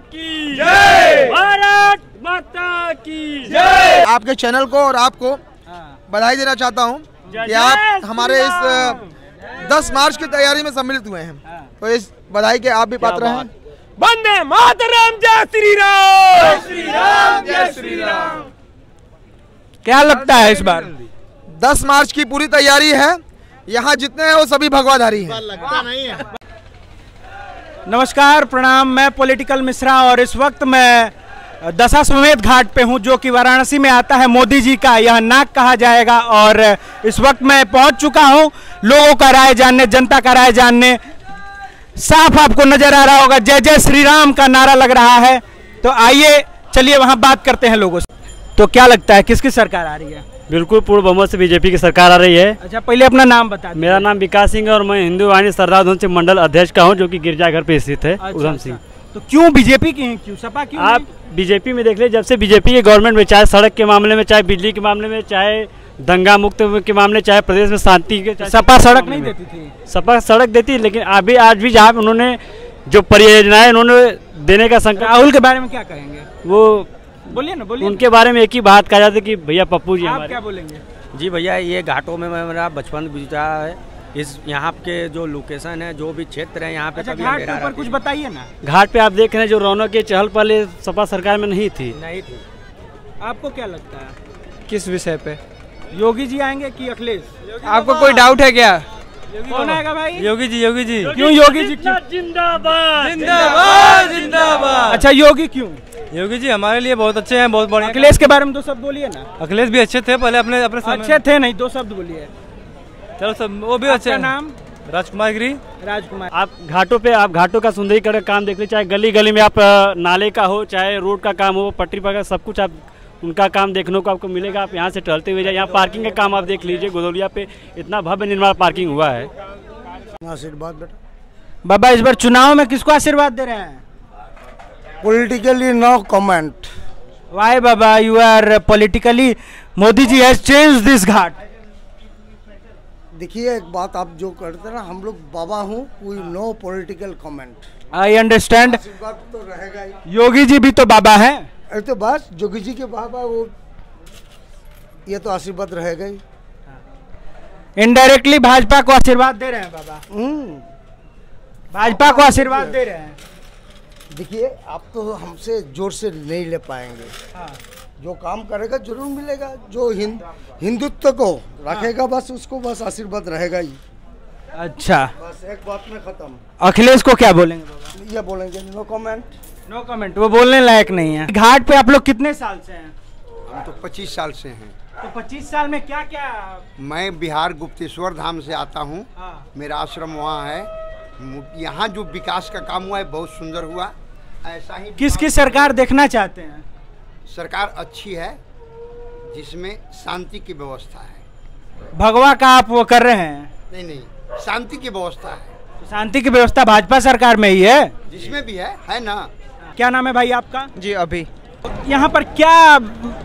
की जय, भारत माता की जय। आपके चैनल को और आपको बधाई देना चाहता हूं कि आप हमारे इस 10 मार्च की तैयारी में सम्मिलित हुए हैं, तो इस बधाई के आप भी पात्र हैं। वंदे मातरम, जय श्री राम, जय श्री राम, जय श्री राम। क्या लगता है इस बार? 10 मार्च की पूरी तैयारी है, यहाँ जितने हैं वो सभी भगवाधारी हैं। लगता नहीं है। नमस्कार, प्रणाम। मैं पॉलिटिकल मिश्रा और इस वक्त मैं दशाश्वमेध घाट पे हूँ, जो कि वाराणसी में आता है। मोदी जी का यह नाक कहा जाएगा और इस वक्त मैं पहुँच चुका हूँ लोगों का राय जानने, जनता का राय जानने। साफ आपको नजर आ रहा होगा जय जय श्री राम का नारा लग रहा है। तो आइए चलिए वहाँ बात करते हैं लोगों से। तो क्या लगता है किसकी सरकार आ रही है? बिल्कुल पूर्ण बहुमत से बीजेपी की सरकार आ रही है। अच्छा, पहले अपना नाम बता दीजिए। मेरा नाम विकास सिंह है और मैं हिंदू वाहिनी सरदार धुन सिंह मंडल अध्यक्ष का हूं, जो कि गिरजाघर पे स्थित है। उधम सिंह। तो क्यों बीजेपी की हैं, क्यों सपा क्यों? आप बीजेपी में देख ले, जब से बीजेपी के गवर्नमेंट में, चाहे सड़क के मामले में, चाहे बिजली के मामले में, चाहे दंगा मुक्त के मामले, चाहे प्रदेश में शांति के, सपा सड़क नहीं देती थी। सपा सड़क देती, लेकिन अभी आज भी जहाँ उन्होंने जो परियोजनाएं उन्होंने देने का संकल्प। राहुल के बारे में क्या कहेंगे? वो बोलिए ना, बोलिए। उनके बारे में एक ही बात कहा जाता है कि भैया पप्पू जी आप हमारे। क्या बोलेंगे? जी भैया, ये घाटों में मेरा बचपन बीता है। इस यहाँ के जो लोकेशन है, जो भी क्षेत्र है यहाँ पे, अच्छा, घाट के ऊपर कुछ बताइए ना। घाट पे आप देख रहे हैं जो रौनक के चहल पहले सपा सरकार में नहीं थी। आपको क्या लगता है किस विषय पे? योगी जी आएंगे कि अखिलेश? आपको कोई डाउट है क्या? कौन आएगा भाई? योगी जी, योगी जी। क्यों योगी जी? क्यों? जिंदाबाद, जिंदाबाद, जिंदाबाद। अच्छा, योगी क्यों? योगी जी हमारे लिए बहुत अच्छे हैं, बहुत बढ़िया। अखिलेश के बारे में 2 शब्द बोलिए ना। अखिलेश भी अच्छे थे पहले, अपने अच्छे थे नहीं, 2 शब्द बोलिए। चलो सब, वो भी अच्छे। नाम? राजकुमार गिरी। राजकुमार। आप घाटों पे, आप घाटों का सुंदरीकरण का काम देख लीजिए, चाहे गली गली में आप नाले का हो, चाहे रोड का काम हो, पटरी पर सब कुछ आप उनका काम देखने को आपको मिलेगा। आप यहाँ से टहलते हुए जाए, यहाँ पार्किंग का काम आप देख लीजिए। गोदौलिया पे इतना भव्य निर्माण पार्किंग हुआ है। आशीर्वाद बेटा। बाबा, इस बार चुनाव में किसको आशीर्वाद दे रहे हैं? Politically no comment. वाई बाबा, you are politically, Modi ji has changed this घाट। देखिए, एक बात आप जो करते हैं ना, हम लोग बाबा हूँ, कोई no political comment. I understand. आशीर्वाद तो रहेगा ही। योगी जी भी तो बाबा हैं। अरे तो बस योगी जी के बाबा, वो ये तो आशीर्वाद रहेगा ही। इनडायरेक्टली भाजपा को आशीर्वाद दे रहे हैं बाबा। भाजपा को आशीर्वाद दे रहे हैं। देखिए, आप तो हमसे जोर से नहीं ले पाएंगे। जो काम करेगा जरूर मिलेगा, जो हिंदुत्व को रखेगा बस उसको बस आशीर्वाद रहेगा ही। अच्छा, बस एक बात में खत्म। अखिलेश को क्या बोलेंगे बाबा? ये बोलेंगे नो कमेंट। नो कमेंट, वो बोलने लायक नहीं है। घाट पे आप लोग कितने साल से हैं? हम तो 25 साल से हैं। तो 25 साल में क्या क्या? मैं बिहार गुप्तेश्वर धाम से आता हूँ। मेरा आश्रम वहाँ है। यहाँ जो विकास का काम हुआ है बहुत सुंदर हुआ। ऐसा ही किसकी सरकार देखना चाहते हैं? सरकार अच्छी है जिसमें शांति की व्यवस्था है। भगवा का आप वो कर रहे हैं? नहीं, शांति की व्यवस्था है। तो शांति की व्यवस्था भाजपा सरकार में ही है, जिसमें भी है ना। क्या नाम है भाई आपका? जी, अभी यहाँ पर क्या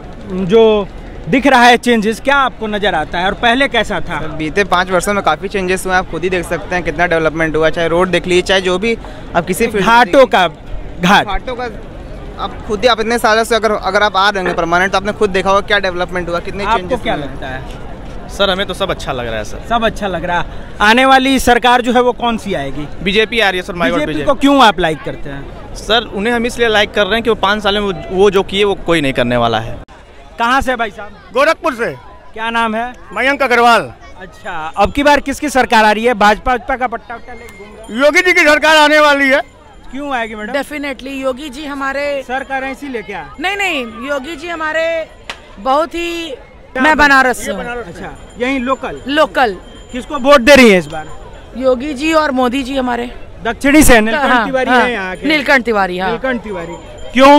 जो दिख रहा है चेंजेस, क्या आपको नजर आता है और पहले कैसा था? बीते 5 वर्षों में काफी चेंजेस हुए, आप खुद ही देख सकते हैं कितना डेवलपमेंट हुआ। चाहे रोड देख लीजिए, चाहे जो भी आप किसी घाटों का घाटों का आप खुद ही, आप इतने सालों से अगर आप आ रहे हैं परमानेंट, तो आपने खुद देखा होगा क्या डेवलपमेंट हुआ, कितने चेंजेस। आपको क्या लगता है? सर, हमें तो सब अच्छा लग रहा है सर। सब अच्छा लग रहा है। आने वाली सरकार जो है वो कौन सी आएगी? बीजेपी आ रही है सर। बीजेपी को क्यों आप लाइक करते हैं? सर, उन्हें हम इसलिए लाइक कर रहे हैं कि वो 5 साल में वो जो किए वो कोई नहीं करने वाला है। कहाँ से भाई साहब? गोरखपुर से। क्या नाम है? मयंक अग्रवाल। अच्छा, अब की बार किसकी सरकार आ रही है? भाजपा का पट्टा लेके घूम रहे? योगी जी की सरकार आने वाली है। क्यों आएगी मैडम? डेफिनेटली योगी जी हमारे सर कर रहे हैं इसीलिए क्या? नहीं, योगी जी हमारे बहुत ही, मैं बनारस से हूँ। अच्छा, यही लोकल। किसको वोट दे रही है इस बार? योगी जी और मोदी जी हमारे दक्षिणी से। नीलकंठ तिवारी है यहाँ के। नीलकंठ तिवारी। हाँ, नीलकंठ तिवारी। क्यों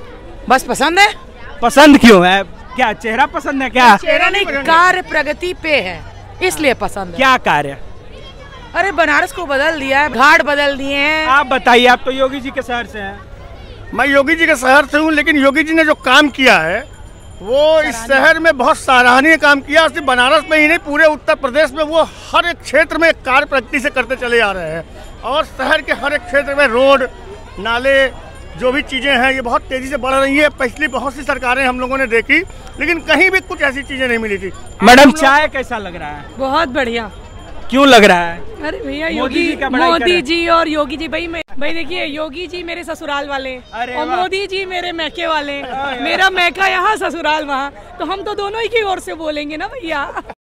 बस पसंद है। पसंद क्यों है? क्या चेहरा पसंद है क्या? चेहरा नहीं, कार्य प्रगति पे है इसलिए पसंद है। क्या कार्य? अरे बनारस को बदल दिया है, घाट बदल दिए हैं। आप बताइए, आप तो योगी जी के शहर से हैं। मैं योगी जी के शहर से हूँ, लेकिन योगी जी ने जो काम किया है वो इस शहर में बहुत सराहनीय काम किया। सिर्फ बनारस में ही नहीं, पूरे उत्तर प्रदेश में वो हर एक क्षेत्र में कार्य प्रगति से करते चले आ रहे हैं। और शहर के हर एक क्षेत्र में रोड, नाले, जो भी चीज़ें हैं ये बहुत तेज़ी से बढ़ रही है। पिछली बहुत सी सरकारें हम लोगों ने देखी, लेकिन कहीं भी कुछ ऐसी चीज़ें नहीं मिली थी। मैडम चाय कैसा लग रहा है? बहुत बढ़िया। क्यों लग रहा है? अरे भैया मोदी जी और योगी जी, भाई देखिए, योगी जी मेरे ससुराल वाले और मोदी जी मेरे मैके वाले। मेरा मैका यहाँ, ससुराल वहाँ, तो हम तो दोनों ही की ओर से बोलेंगे ना भैया।